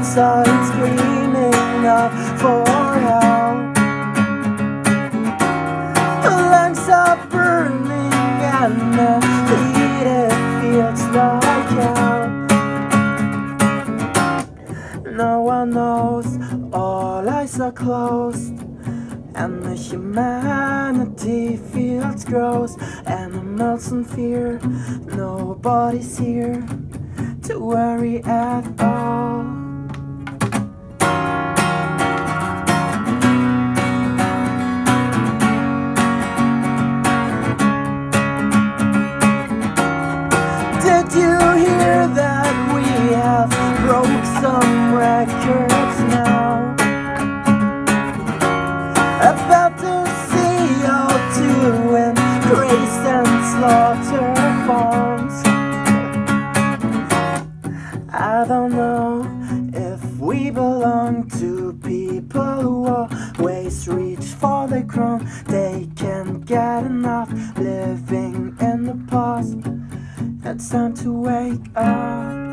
outside screaming out for help. Lungs are burning and the heat, it feels like hell. No one knows, all eyes are closed, and the humanity feels gross. Animals in fear, nobody's here to worry at all. Did you hear that we have broke some records now about the CO2 and grace and slaughter farms? I don't know if we belong to people who always reach for the crown. They can't get enough living in the past. It's time to wake up.